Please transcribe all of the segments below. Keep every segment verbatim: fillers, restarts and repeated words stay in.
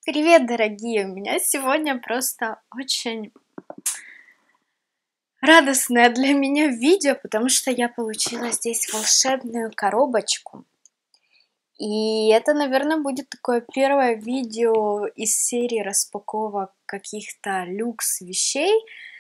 Привет, дорогие! У меня сегодня просто очень радостное для меня видео, потому что я получила здесь волшебную коробочку. И это, наверное, будет такое первое видео из серии распаковок каких-то люкс вещей.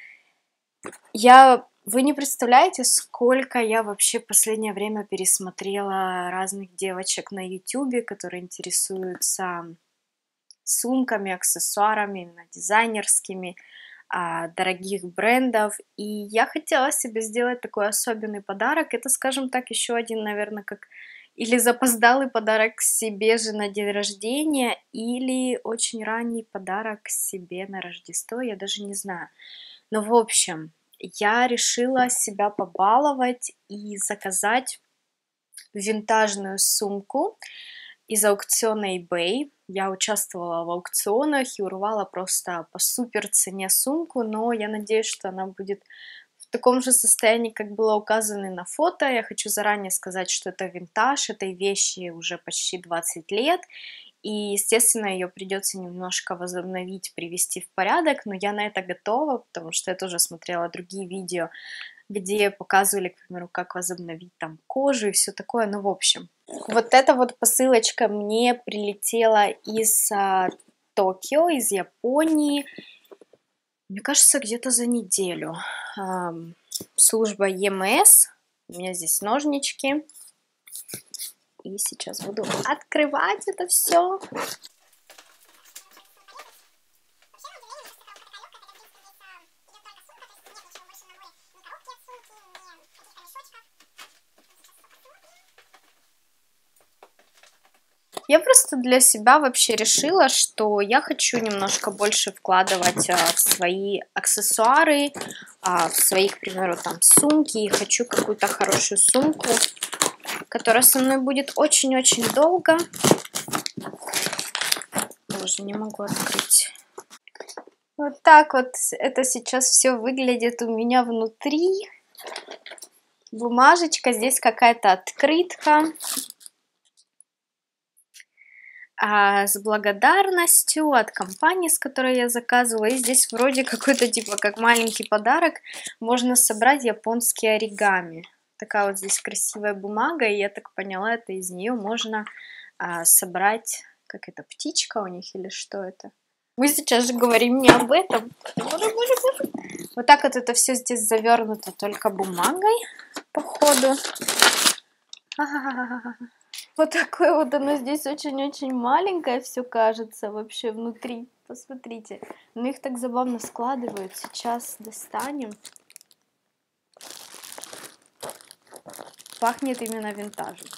Я... Вы не представляете, сколько я вообще в последнее время пересмотрела разных девочек на ютубе, которые интересуются сумками, аксессуарами, именно дизайнерскими, а, дорогих брендов. И я хотела себе сделать такой особенный подарок. Это, скажем так, еще один, наверное, как или запоздалый подарок себе же на день рождения, или очень ранний подарок себе на Рождество, я даже не знаю. Но, в общем, я решила себя побаловать и заказать винтажную сумку из аукциона eBay. Я участвовала в аукционах и урвала просто по супер цене сумку, но я надеюсь, что она будет в таком же состоянии, как было указано на фото. Я хочу заранее сказать, что это винтаж, этой вещи уже почти двадцать лет, и, естественно, ее придется немножко возобновить, привести в порядок, но я на это готова, потому что я тоже смотрела другие видео, где показывали, к примеру, как возобновить там кожу и все такое. Ну, в общем, вот эта вот посылочка мне прилетела из а, Токио, из Японии, мне кажется, где-то за неделю. А, служба и эм эс, у меня здесь ножнички, и сейчас буду открывать это все. Я просто для себя вообще решила, что я хочу немножко больше вкладывать а, в свои аксессуары, а, в свои, к примеру, там сумки. И хочу какую-то хорошую сумку, которая со мной будет очень-очень долго. Боже, не могу открыть. Вот так вот это сейчас все выглядит у меня внутри. Бумажечка, здесь какая-то открытка. А, с благодарностью от компании, с которой я заказывала. И здесь вроде какой-то типа как маленький подарок. Можно собрать японские оригами. Такая вот здесь красивая бумага. И я так поняла, это из нее можно а, собрать, как это, птичка у них или что это? Мы сейчас же говорим не об этом. Боже, боже, боже. Вот так вот это все здесь завернуто только бумагой, походу. Вот такое вот оно здесь очень-очень маленькое все кажется вообще внутри. Посмотрите. Но их так забавно складывают. Сейчас достанем. Пахнет именно винтажем.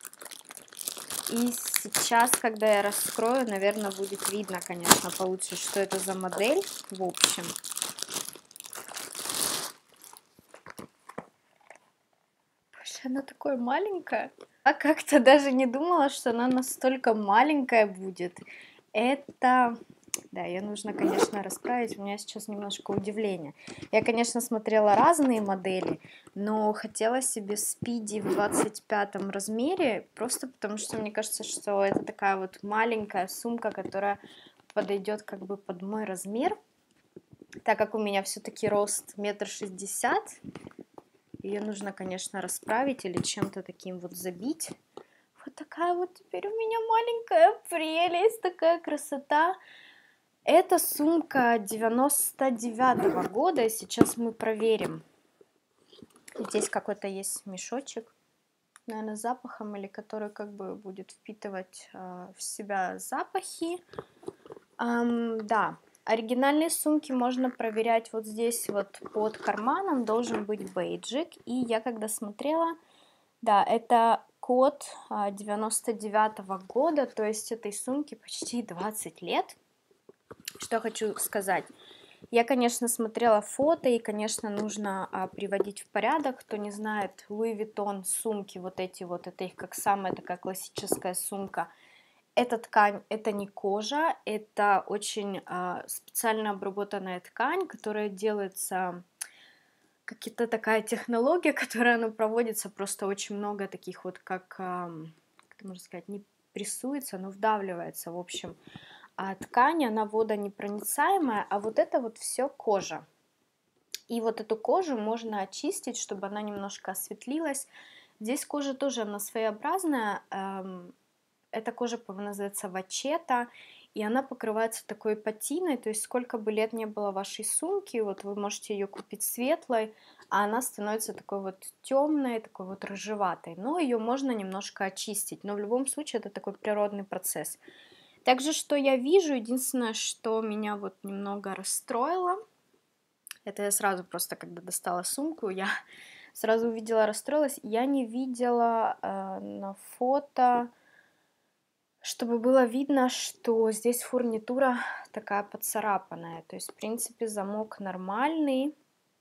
И сейчас, когда я раскрою, наверное, будет видно, конечно, получше, что это за модель. В общем. Боже, она такое маленькое. Я как-то даже не думала, что она настолько маленькая будет. Это... Да, ее нужно, конечно, расправить. У меня сейчас немножко удивление. Я, конечно, смотрела разные модели, но хотела себе спиди в двадцать пятом размере, просто потому что мне кажется, что это такая вот маленькая сумка, которая подойдет как бы под мой размер, так как у меня все-таки рост метр шестьдесят. Ее нужно, конечно, расправить или чем-то таким вот забить. Вот такая вот теперь у меня маленькая прелесть, такая красота. Это сумка девяносто девятого года, и сейчас мы проверим. Здесь какой-то есть мешочек, наверное, с запахом, или который как бы будет впитывать э, в себя запахи. Эм, да, оригинальные сумки можно проверять вот здесь вот под карманом, должен быть бейджик. И я когда смотрела, да, это код девяносто девятого года, то есть этой сумке почти двадцать лет. Что хочу сказать. Я, конечно, смотрела фото, и, конечно, нужно а, приводить в порядок. Кто не знает, Луи Виттон сумки, вот эти вот, это их как самая такая классическая сумка. Эта ткань, это не кожа, это очень а, специально обработанная ткань, которая делается, какая-то такая технология, которая, она проводится, просто очень много таких вот, как, а, как можно сказать, не прессуется, но вдавливается, в общем. а ткань, она водонепроницаемая, а вот это вот все кожа. И вот эту кожу можно очистить, чтобы она немножко осветлилась. Здесь кожа тоже, она своеобразная. эм, Эта кожа, по-моему, называется вачета, и она покрывается такой патиной, то есть сколько бы лет не было вашей сумки, вот вы можете ее купить светлой, а она становится такой вот темной, такой вот рыжеватой. Но ее можно немножко очистить, но в любом случае это такой природный процесс. Также, что я вижу, единственное, что меня вот немного расстроило, это я сразу просто, когда достала сумку, я сразу увидела, расстроилась. Я не видела э, на фото, чтобы было видно, что здесь фурнитура такая поцарапанная. То есть, в принципе, замок нормальный,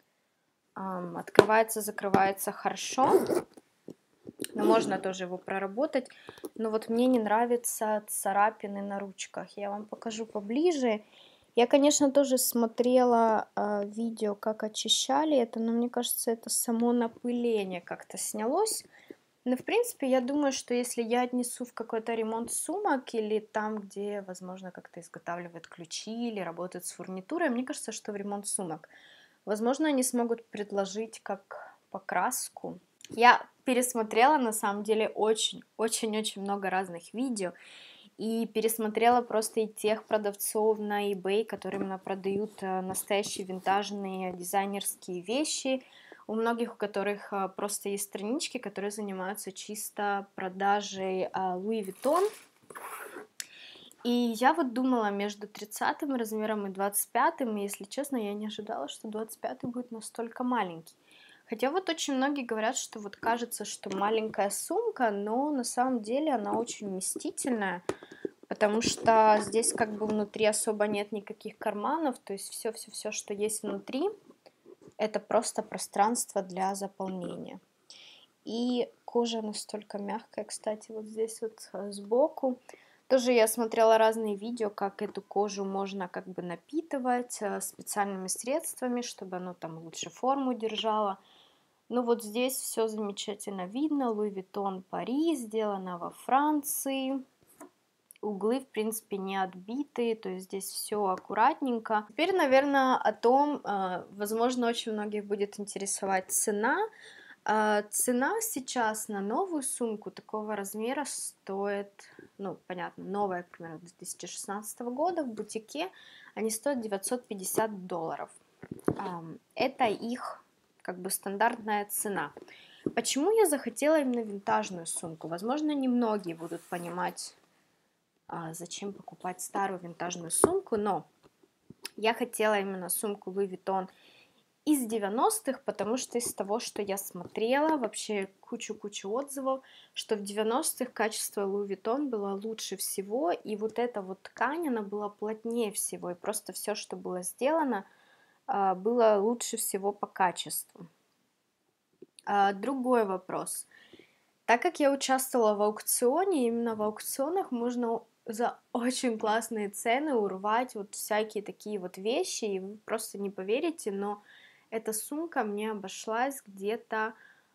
эм, открывается, закрывается хорошо, но можно тоже его проработать. Но вот мне не нравятся царапины на ручках. Я вам покажу поближе. Я, конечно, тоже смотрела э, видео, как очищали это, но мне кажется, это само напыление как-то снялось. Но, в принципе, я думаю, что если я отнесу в какой-то ремонт сумок или там, где, возможно, как-то изготавливают ключи или работают с фурнитурой, мне кажется, что в ремонт сумок, возможно, они смогут предложить как покраску. Я пересмотрела, на самом деле, очень-очень-очень много разных видео, и пересмотрела просто и тех продавцов на eBay, которые именно продают э, настоящие винтажные дизайнерские вещи. У многих, у которых э, просто есть странички, которые занимаются чисто продажей э, Louis Vuitton. И я вот думала между тридцатым размером и двадцать пятым, и, если честно, я не ожидала, что двадцать пятый будет настолько маленький. Хотя вот очень многие говорят, что вот кажется, что маленькая сумка, но на самом деле она очень вместительная, потому что здесь как бы внутри особо нет никаких карманов, то есть все-все-все, что есть внутри, это просто пространство для заполнения. И кожа настолько мягкая, кстати, вот здесь вот э, сбоку. Тоже я смотрела разные видео, как эту кожу можно как бы напитывать э, специальными средствами, чтобы оно там лучше форму держало. Ну вот здесь все замечательно видно. Louis Vuitton Paris, сделано во Франции. Углы, в принципе, не отбитые, то есть здесь все аккуратненько. Теперь, наверное, о том, э, возможно, очень многих будет интересовать цена. Э, Цена сейчас на новую сумку такого размера стоит, ну, понятно, новая, к примеру, две тысячи шестнадцатого года в бутике, они стоят девятьсот пятьдесят долларов. Ам, Это их как бы стандартная цена. Почему я захотела именно винтажную сумку? Возможно, немногие будут понимать, а, зачем покупать старую винтажную сумку, но я хотела именно сумку Louis Vuitton из девяностых, потому что из того, что я смотрела, вообще кучу-кучу отзывов, что в девяностых качество Louis Vuitton было лучше всего, и вот эта вот ткань, она была плотнее всего, и просто все, что было сделано, а, было лучше всего по качеству. А, Другой вопрос. Так как я участвовала в аукционе, именно в аукционах можно за очень классные цены урвать вот всякие такие вот вещи, и вы просто не поверите, но эта сумка мне обошлась где-то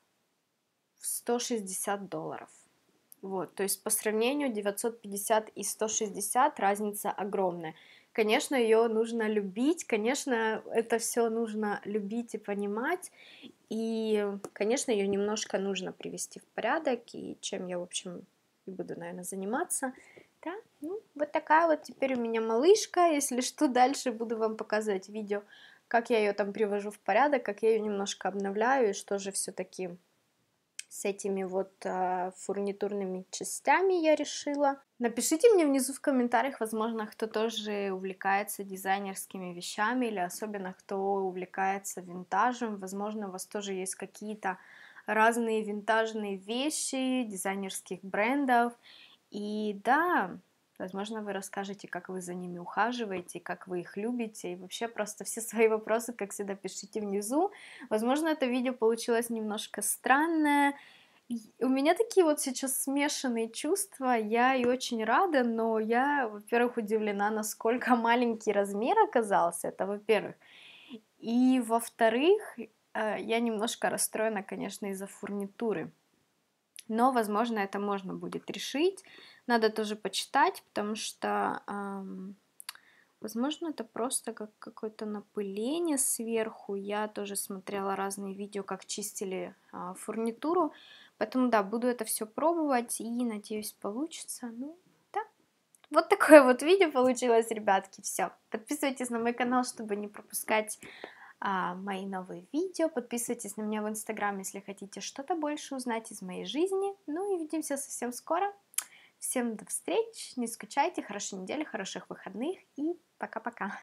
в сто шестьдесят долларов. Вот, то есть по сравнению девятьсот пятьдесят и сто шестьдесят разница огромная. Конечно, ее нужно любить, конечно, это все нужно любить и понимать, и, конечно, ее немножко нужно привести в порядок, и чем я, в общем, и буду, наверное, заниматься. Да, ну, вот такая вот теперь у меня малышка. Если что, дальше буду вам показывать видео, как я ее там привожу в порядок, как я ее немножко обновляю, и что же все-таки с этими вот а, фурнитурными частями я решила. Напишите мне внизу в комментариях, возможно, кто тоже увлекается дизайнерскими вещами или особенно кто увлекается винтажем. Возможно, у вас тоже есть какие-то разные винтажные вещи дизайнерских брендов. И да, возможно, вы расскажете, как вы за ними ухаживаете, как вы их любите. И вообще просто все свои вопросы, как всегда, пишите внизу. Возможно, это видео получилось немножко странное. У меня такие вот сейчас смешанные чувства. Я и очень рада, но я, во-первых, удивлена, насколько маленький размер оказался. Это во-первых. И во-вторых, э, я немножко расстроена, конечно, из-за фурнитуры. Но, возможно, это можно будет решить. Надо тоже почитать, потому что, ам, возможно, это просто как какое-то напыление сверху. Я тоже смотрела разные видео, как чистили а, фурнитуру. Поэтому, да, буду это все пробовать и, надеюсь, получится. Ну, да. Вот такое вот видео получилось, ребятки. Все. Подписывайтесь на мой канал, чтобы не пропускать а, мои новые видео. Подписывайтесь на меня в Инстаграм, если хотите что-то больше узнать из моей жизни. Ну и увидимся совсем скоро. Всем до встреч, не скучайте, хорошей недели, хороших выходных и пока-пока.